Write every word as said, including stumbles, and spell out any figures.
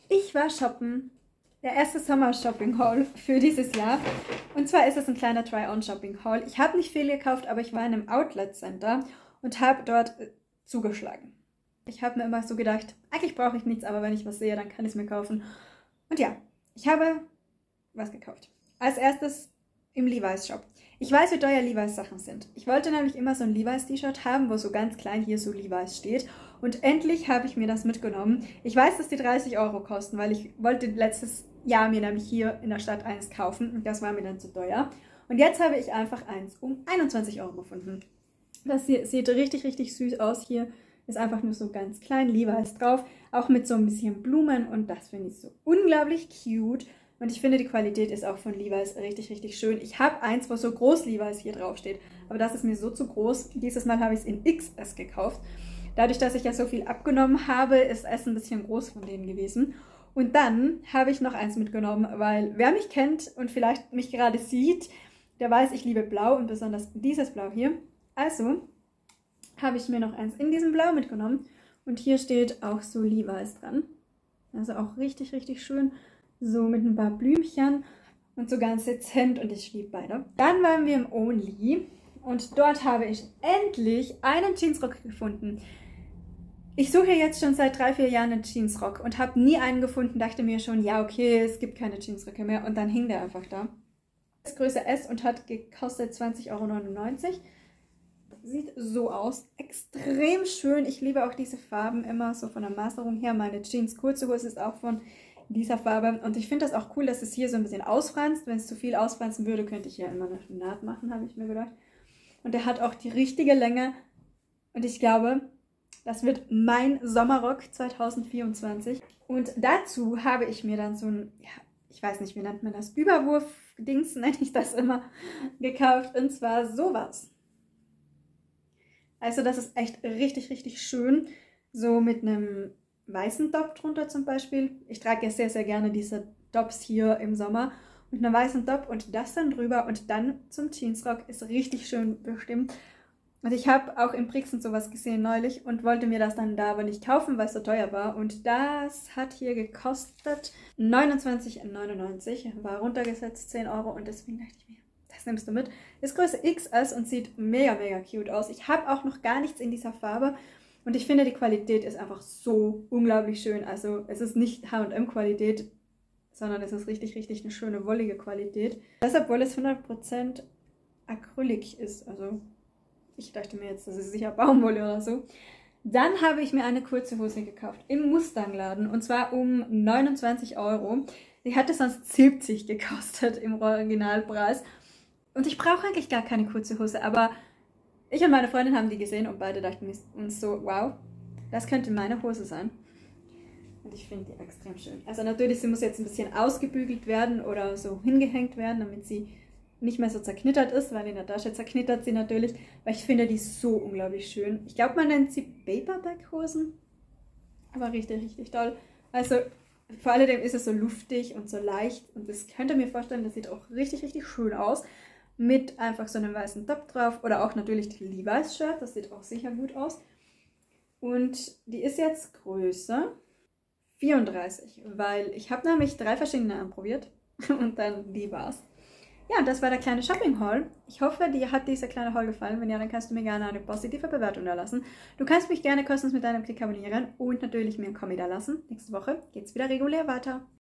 Ich war shoppen. Der erste Sommer-Shopping-Haul für dieses Jahr. Und zwar ist es ein kleiner Try-On-Shopping-Haul. Ich habe nicht viel gekauft, aber ich war in einem Outlet-Center und habe dort zugeschlagen. Ich habe mir immer so gedacht, eigentlich brauche ich nichts, aber wenn ich was sehe, dann kann ich es mir kaufen. Und ja, ich habe was gekauft. Als erstes im Levi's Shop. Ich weiß, wie teuer Levi's Sachen sind. Ich wollte nämlich immer so ein Levi's T-Shirt haben, wo so ganz klein hier so Levi's steht. Und endlich habe ich mir das mitgenommen. Ich weiß, dass die dreißig Euro kosten, weil ich wollte letztes Jahr mir nämlich hier in der Stadt eins kaufen. Und das war mir dann zu teuer. Und jetzt habe ich einfach eins um einundzwanzig Euro gefunden. Das hier sieht richtig, richtig süß aus. Hier ist einfach nur so ganz klein Levi's drauf. Auch mit so ein bisschen Blumen. Und das finde ich so unglaublich cute. Und ich finde, die Qualität ist auch von Levi's richtig, richtig schön. Ich habe eins, wo so groß Levi's hier drauf steht. Aber das ist mir so zu groß. Dieses Mal habe ich es in X S gekauft. Dadurch, dass ich ja so viel abgenommen habe, ist es ein bisschen groß von denen gewesen. Und dann habe ich noch eins mitgenommen, weil wer mich kennt und vielleicht mich gerade sieht, der weiß, ich liebe Blau und besonders dieses Blau hier. Also habe ich mir noch eins in diesem Blau mitgenommen. Und hier steht auch so Levi's dran. Also auch richtig, richtig schön. So mit ein paar Blümchen und so ganz dezent und ich liebe beide. Dann waren wir im Only und dort habe ich endlich einen Jeansrock gefunden. Ich suche jetzt schon seit drei, vier Jahren einen Jeansrock und habe nie einen gefunden, dachte mir schon, ja okay, es gibt keine Jeansröcke mehr und dann hing der einfach da. Das ist Größe S und hat gekostet zwanzig Euro neunundneunzig. Sieht so aus, extrem schön. Ich liebe auch diese Farben immer so von der Maserung her. Meine Jeans kurze Hose ist auch von dieser Farbe. Und ich finde das auch cool, dass es hier so ein bisschen ausfranst. Wenn es zu viel ausfransen würde, könnte ich ja immer eine Naht machen, habe ich mir gedacht. Und der hat auch die richtige Länge. Und ich glaube, das wird mein Sommerrock zwanzig vierundzwanzig. Und dazu habe ich mir dann so ein, ja, ich weiß nicht, wie nennt man das, Überwurf-Dings, nenne ich das immer, gekauft. Und zwar sowas. Also das ist echt richtig, richtig schön. So mit einem weißen Top drunter zum Beispiel. Ich trage ja sehr, sehr gerne diese Tops hier im Sommer. Mit einem weißen Top und das dann drüber und dann zum Jeansrock ist richtig schön bestimmt. Und ich habe auch im Brixen sowas gesehen neulich und wollte mir das dann da aber nicht kaufen, weil es so teuer war. Und das hat hier gekostet neunundzwanzig neunundneunzig. War runtergesetzt zehn Euro und deswegen dachte ich mir, das nimmst du mit. Ist Größe X S und sieht mega, mega cute aus. Ich habe auch noch gar nichts in dieser Farbe. Und ich finde, die Qualität ist einfach so unglaublich schön. Also es ist nicht H und M-Qualität, sondern es ist richtig, richtig eine schöne, wollige Qualität. Das, obwohl es hundert Prozent Acrylic ist. Also ich dachte mir jetzt, das ist sicher Baumwolle oder so. Dann habe ich mir eine kurze Hose gekauft im Mustang-Laden. Und zwar um neunundzwanzig Euro. Die hatte sonst siebzig gekostet im Originalpreis. Und ich brauche eigentlich gar keine kurze Hose, aber ich und meine Freundin haben die gesehen und beide dachten uns so, wow, das könnte meine Hose sein. Und ich finde die extrem schön. Also natürlich, sie muss jetzt ein bisschen ausgebügelt werden oder so hingehängt werden, damit sie nicht mehr so zerknittert ist, weil in der Tasche zerknittert sie natürlich. Weil ich finde die so unglaublich schön. Ich glaube, man nennt sie Paperback-Hosen. Aber richtig, richtig toll. Also vor allem ist es so luftig und so leicht. Und das könnt ihr mir vorstellen, das sieht auch richtig, richtig schön aus. Mit einfach so einem weißen Top drauf oder auch natürlich die Levi's Shirt, das sieht auch sicher gut aus. Und die ist jetzt Größe vierunddreißig, weil ich habe nämlich drei verschiedene anprobiert und dann die war's. Ja, das war der kleine Shopping-Haul. Ich hoffe, dir hat dieser kleine Haul gefallen. Wenn ja, dann kannst du mir gerne eine positive Bewertung da lassen. Du kannst mich gerne kostenlos mit deinem Klick abonnieren und natürlich mir einen Kommentar da lassen. Nächste Woche geht's wieder regulär weiter.